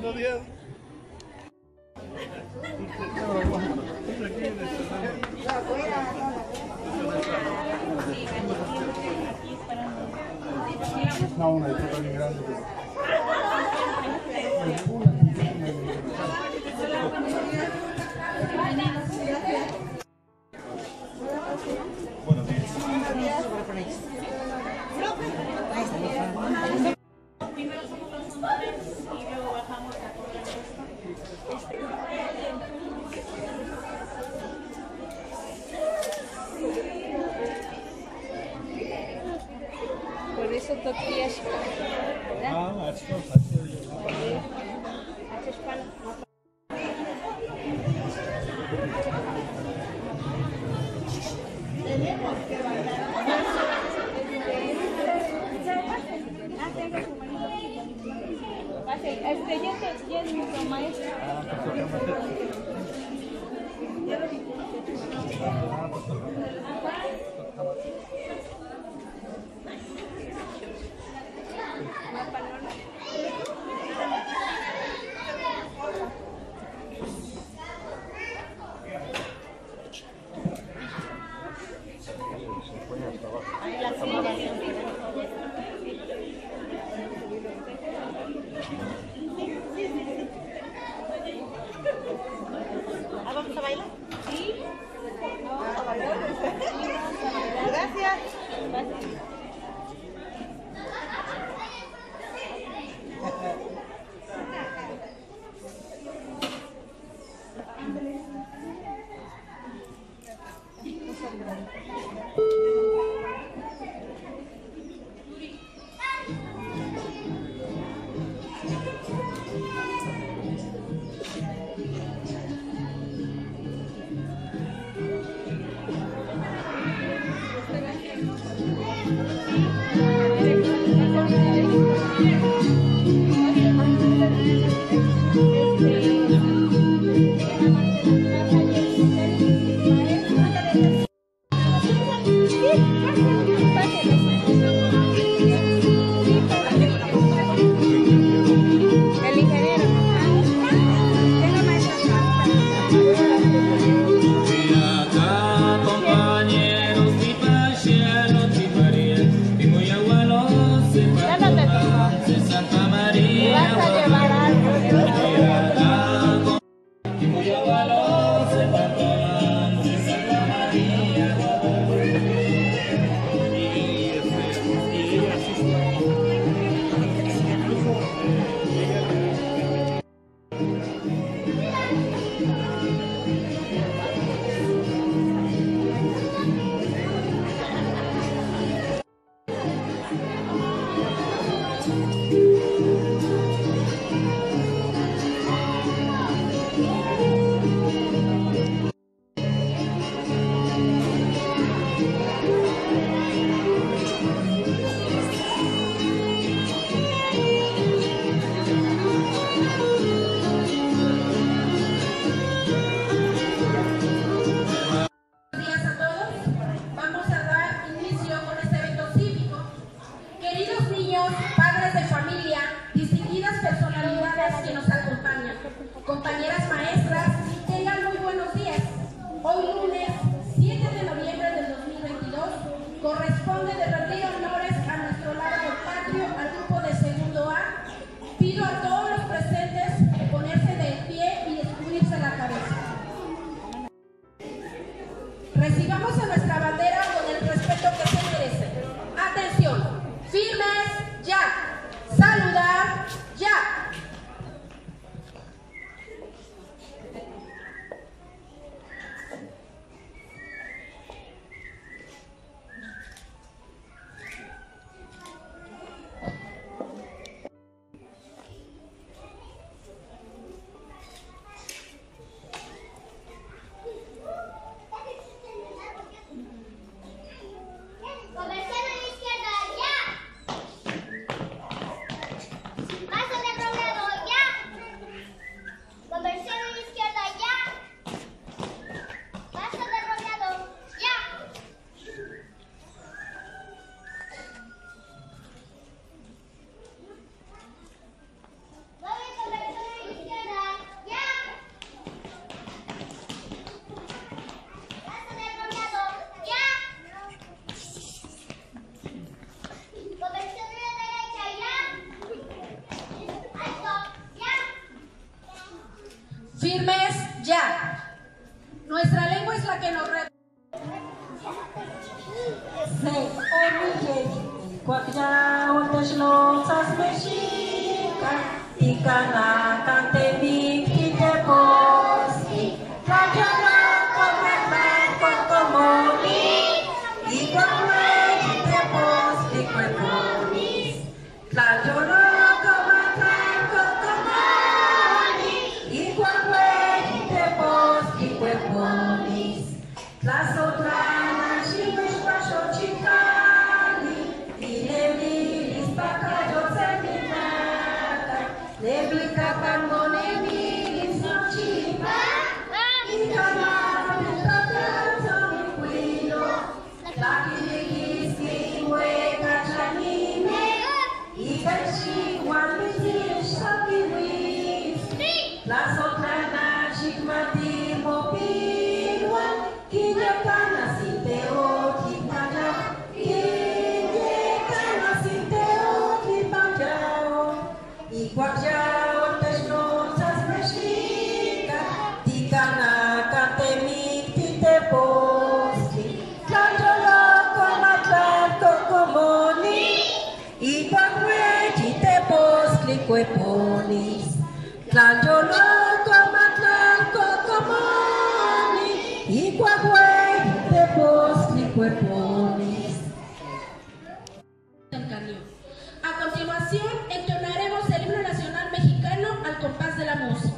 Buenos días. No, una disculpa bien grande. Buenos días. Primero somos los honores y luego bajamos a cobrar Por eso tortillas, ¿verdad? Ah, tenemos que bailar. Ya es nuestro maestro. ¿Vamos a bailar? Sí. Gracias. Compañeras maestras, tengan muy buenos días. Hoy lunes 7 de noviembre del 2022 corresponde de rendir honores a nuestro lado patrio al grupo de segundo A. Pido a todos los presentes ponerse de pie y descubrirse la cabeza. Recibamos a nuestra bandera con el respeto que se merece. Atención, firmes, ya. Saludar, ya. Ya. Nuestra lengua es la que nos las otras chicas paso chicani y le miris para yo se me mata le blica cuando le miris no chipa y cada vez mi cuido la que le quise hueca chanime y gachi cuando se sabe las otras chicas tipo Ponis, Tlanjo loco matlan cocomoni, y cuacuay de posli cuerponis. A continuación entonaremos el himno nacional mexicano al compás de la música.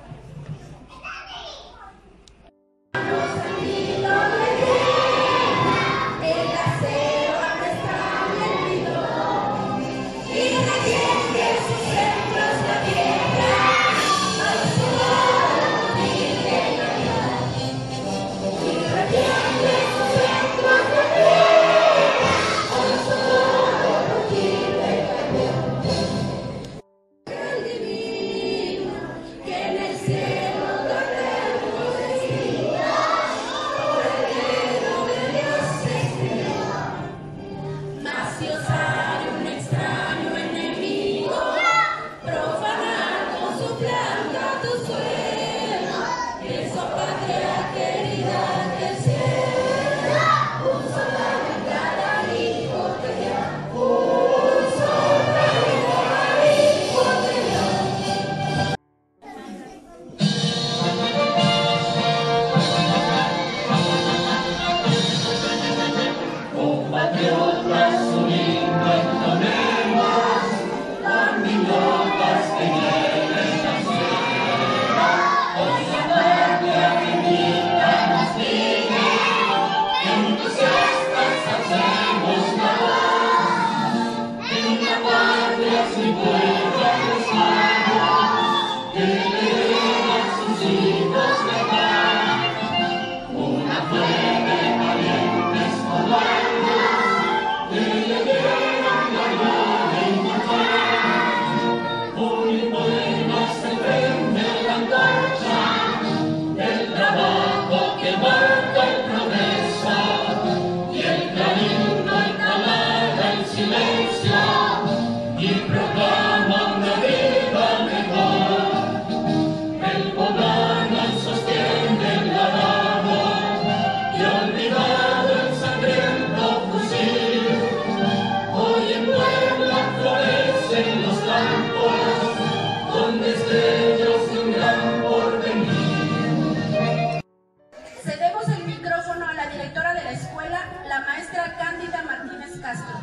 Cedemos el micrófono a la directora de la escuela, la maestra Cándida Martínez Castro.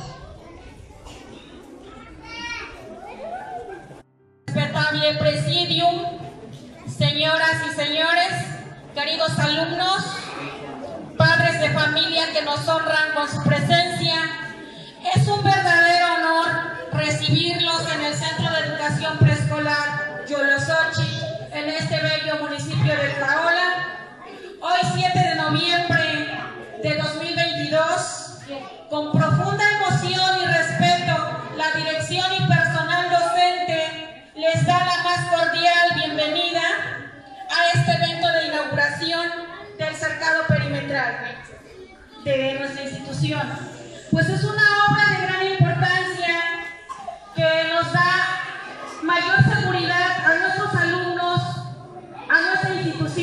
Respetable presidium, señoras y señores, queridos alumnos, padres de familia que nos honran con su presencia, es un verdadero honor recibirlos en el Centro de Educación Preescolar Yolosochi, en este bello municipio de Tlaola. Hoy 7 de noviembre de 2022, con profunda emoción y respeto, la dirección y personal docente les da la más cordial bienvenida a este evento de inauguración del cercado perimetral de nuestra institución. Pues es una obra de gran importancia que nos da mayor seguridad a nuestros alumnos, a nuestra institución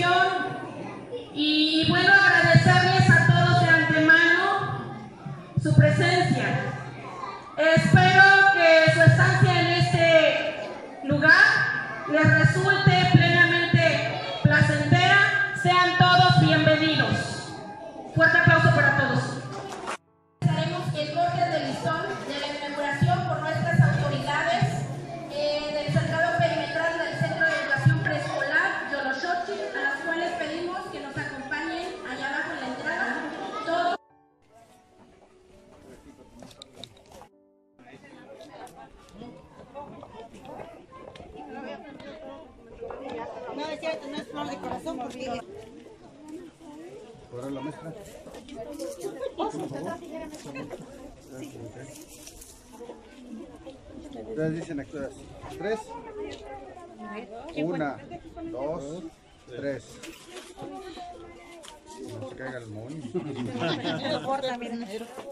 Y bueno, agradecerles a todos de antemano su presencia. Espero que su estancia en este lugar les resulte plenamente placentera. Sean todos bienvenidos. Fuerte aplauso para todos. Haremos el corte de listón de la inauguración por nuestras autoridades del cercado perimetral del Centro de Educación Preescolar Yoloxochitl, a las cuales pedimos que nos acompañen allá abajo en la entrada. Todos. No, es cierto, no es flor de corazón porque... ¿Podrá la mezcla? Ya dicen actoras. 3. 1, 2, 3. No se caiga el moño. No importa, miren.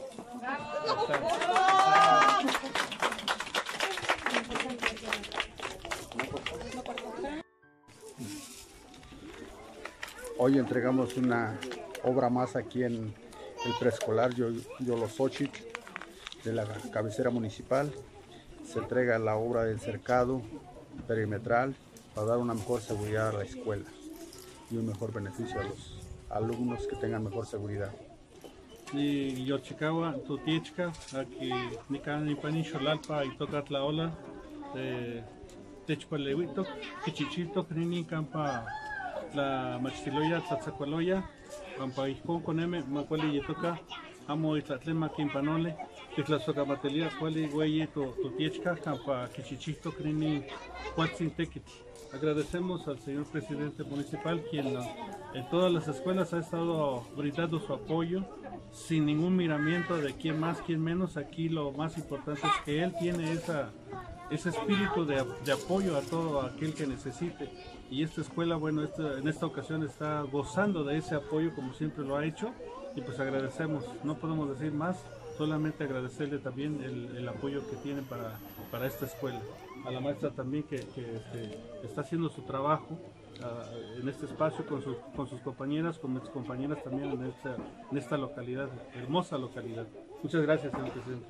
Hoy entregamos una obra más aquí en el preescolar Yoloxochitl de la cabecera municipal. Se entrega la obra del cercado perimetral para dar una mejor seguridad a la escuela y un mejor beneficio a los alumnos que tengan mejor seguridad. Y yo chicaba tu tiechka aquí ni can ni pani xolalpa y toca la ola de techpalewito kichichito ni campa la machtiloya tlatzacualoya campa ijkon koneme macuali yetoka amo itlatlema quimpanole titlasocamatelia cuali güey tu tiechka campa kichichito ni cuatzin tequitl. Agradecemos al señor presidente municipal, quien en todas las escuelas ha estado brindando su apoyo sin ningún miramiento de quién más, quién menos. Aquí lo más importante es que él tiene ese espíritu de apoyo a todo aquel que necesite. Y esta escuela, bueno, en esta ocasión está gozando de ese apoyo como siempre lo ha hecho. Y pues agradecemos, no podemos decir más, solamente agradecerle también el apoyo que tiene para esta escuela. A la maestra también que está haciendo su trabajo en este espacio con sus compañeras, con mis compañeras también en esta localidad, hermosa localidad. Muchas gracias, señor presidente.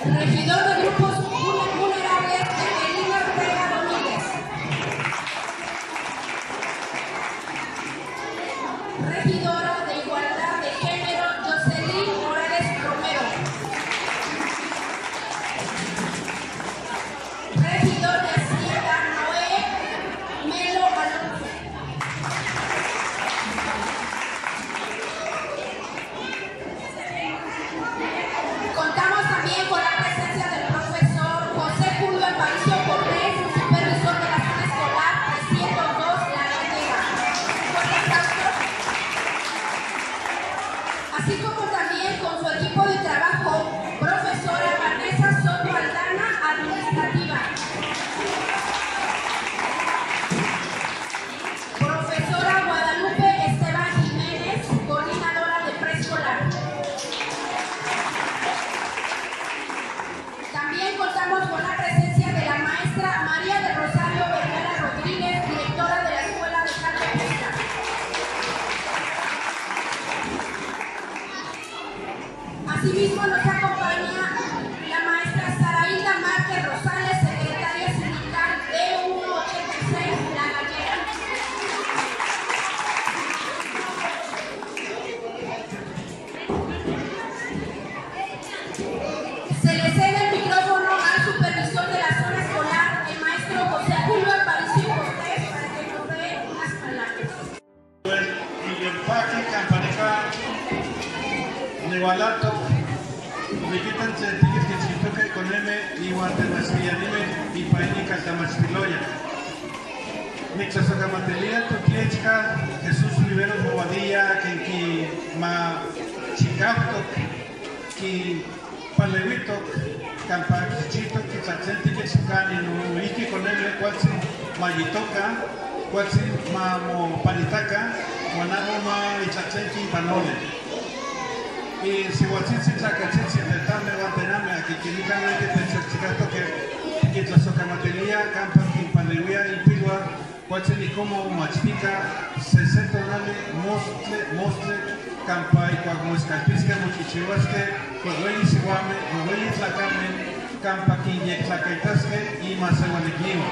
Regidor de Grupos Vulnerables, Evelina Ortega Domínguez. Regidora de Igualdad de Género, Jocelyn Morales Romero. Regidor de Hacienda, Noé Melo Alonso. Contamos también con la presencia del profesor José Julio Aparicio Cortés, supervisor de la zona escolar 302 La Gallega. Fuerte aplauso. Así como también con su equipo de trabajo, profesora Vanessa Soto Aldana, administrativa. Profesora Guadalupe Esteban Jiménez, coordinadora de preescolar. También contamos con la presencia de la maestra María del Rosario Vergara Rodríguez, directora de la Escuela de Santa Cruz. Asimismo nos acompaña la maestra Saraída Márquez Rosales, secretaria sindical D186 La Gallega. Se le cede el micrófono al supervisor de la zona escolar, el maestro José Julio Aparicio Cortés, para que nos dé unas palabras. Nevalato, me quitan sentir que si toca con M y Guatemala y Paínica Tamachiloya. Mixasocamatelia, Toquiechka, Jesús Rivero Bobadilla, que ma Chicauto, que Palevito, Campachito, que Sachenti, que Chicani, no Iki con M, Cuatsi, Mayitoca, Cuatsi, Mamo Panitaca, Guanagoma y Sachenti Panole. Y si Huatzitzi Tlacachitzi del Tame Guantename, aquí que ni can que te chicato que Tlazocamatelia, Campa, Quimpanewia y Pilua, Huatzini como Machpica, 60 name, Mostle, Campa y Coaguescalpisca, Mochichihuasque, Coahueli Sihuame, Coahueli Tlacame, Campa, Quiñe, Tlacaitasque y Mazahualiquio.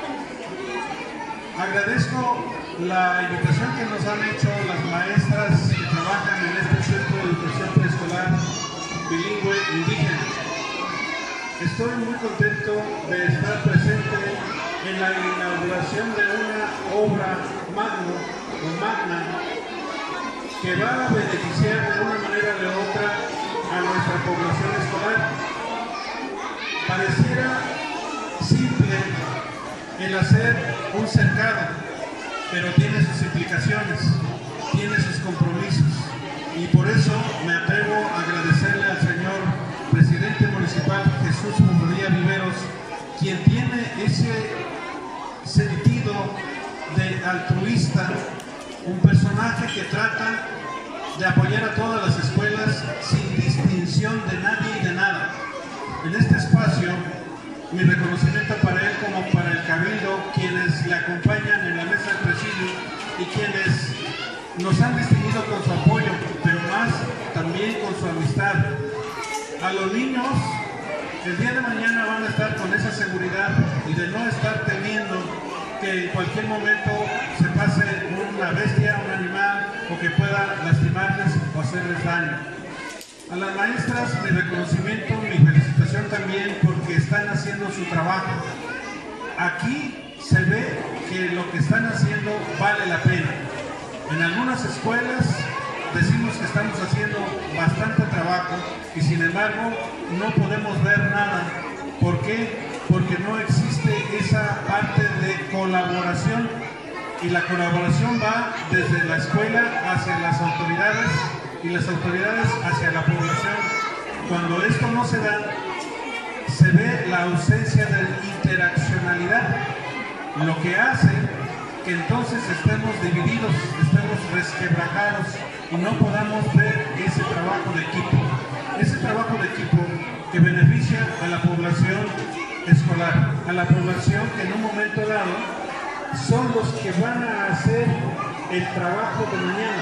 Agradezco la invitación que nos han hecho las maestras que trabajan en este centro de educación preescolar bilingüe indígena. Estoy muy contento de estar presente en la inauguración de una obra magna que va a beneficiar de una manera o de otra a nuestra población escolar. Pareciera simple el hacer un cercado, pero tiene sus implicaciones, tiene sus compromisos, y por eso me atrevo a agradecerle al señor presidente municipal Jesús Murría Viveros, quien tiene ese sentido de altruista, un personaje que trata de apoyar a todas las escuelas sin distinción de nadie y de nada. En este espacio, mi reconocimiento para él como para el Cabildo, quienes le acompañan en la mesa del presidio y quienes nos han distinguido con su apoyo, pero más también con su amistad. A los niños, el día de mañana van a estar con esa seguridad y de no estar temiendo que en cualquier momento se pase una bestia, un animal, o que pueda lastimarles o hacerles daño. A las maestras, mi reconocimiento, mi felicitación también, porque están haciendo su trabajo. Aquí se ve que lo que están haciendo vale la pena. En algunas escuelas decimos que estamos haciendo bastante trabajo y sin embargo no podemos ver nada. ¿Por qué? Porque no existe esa parte de colaboración, y la colaboración va desde la escuela hacia las autoridades y las autoridades hacia la población. Cuando esto no se da, se ve la ausencia de interaccionalidad, lo que hace que entonces estemos divididos, estemos resquebrajados y no podamos ver ese trabajo de equipo que beneficia a la población escolar, a la población que en un momento dado son los que van a hacer el trabajo de mañana.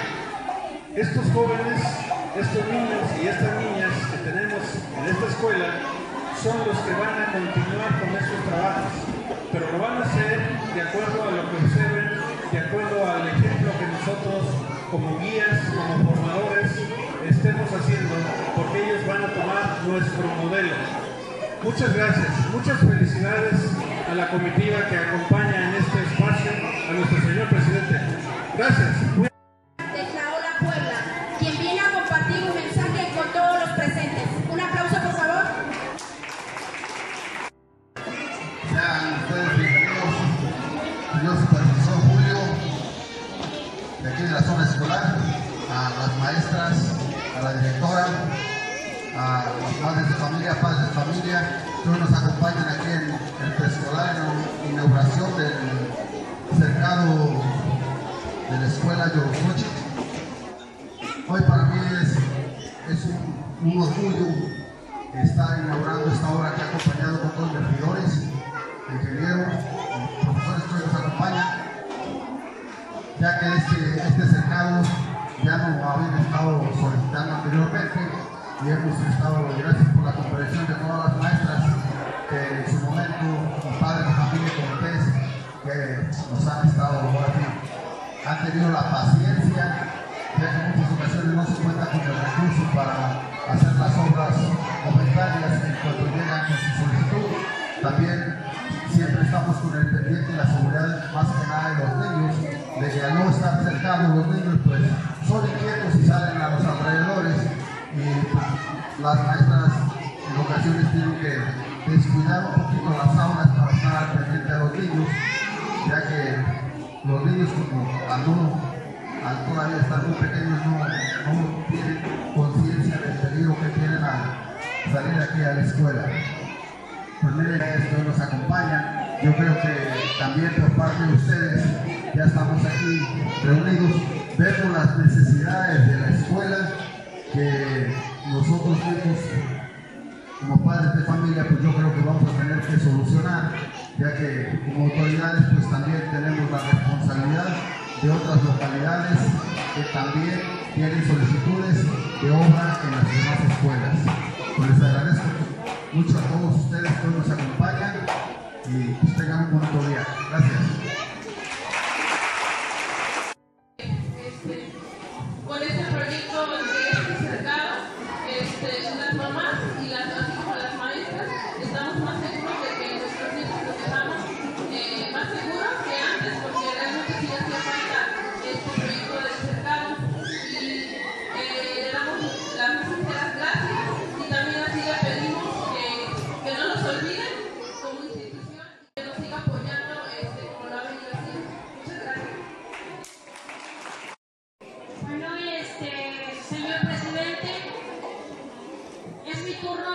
Estos jóvenes, estos niños y estas niñas que tenemos en esta escuela son los que van a continuar con estos trabajos, pero lo van a hacer de acuerdo a lo que observen, de acuerdo al ejemplo que nosotros como guías, como formadores, estemos haciendo, porque ellos van a tomar nuestro modelo. Muchas gracias, muchas felicidades a la comitiva que acompaña en este espacio a nuestro señor presidente. Gracias. De Tlaola, Puebla, quien viene a compartir un mensaje con todos los presentes. Un aplauso, por favor. Sean ustedes bienvenidos, señor supervisor Julio, de aquí de la zona escolar, a las maestras, a la directora, a los padres de familia, que hoy nos acompañan aquí en el preescolar, en la inauguración del cercado de la escuela Yorosochitl. Hoy para mí es un orgullo estar inaugurando esta obra aquí acompañado con todos los regidores, ingenieros, profesores que hoy nos acompañan, ya que este cercado ya no habían estado solicitando anteriormente y hemos estado, gracias por la comprensión de todas las maestras que en su momento, los padres de familia y comités que nos han estado han tenido la paciencia, ya que en muchas ocasiones no se cuenta con el recurso para hacer las obras comunitarias en cuanto llegan con su solicitud. También siempre estamos con el pendiente de la seguridad, más que nada de los niños, de que al no estar cercanos los niños pues son inquietos y salen a los alrededores, y pues, las maestras en ocasiones tienen que descuidar un poquito las aulas para estar al pendiente de los niños, ya que los niños, como al todavía estar muy pequeños, no tienen conciencia del peligro que tienen al salir aquí a la escuela. Pues miren, esto nos acompañan. Yo creo que también por parte de ustedes ya estamos aquí reunidos, vemos las necesidades de la escuela que nosotros mismos como padres de familia, pues yo creo que vamos a tener que solucionar, ya que como autoridades pues también tenemos la responsabilidad de otras localidades que también tienen solicitudes de obra en las demás escuelas. Pues les agradezco mucho a todos ustedes que hoy nos acompañan y pues tengan un bonito día. Gracias. Con este proyecto de este cercado, las mamás y así como las maestras estamos más seguros de que nuestros niños los dejamos más seguros que antes, porque realmente sí hacía falta este proyecto del cercado, y le damos las más sinceras gracias, y también así le pedimos que no nos olviden como institución y que nos siga apoyando como lo ha venido haciendo. Muchas gracias. Bueno, señor presidente, es mi turno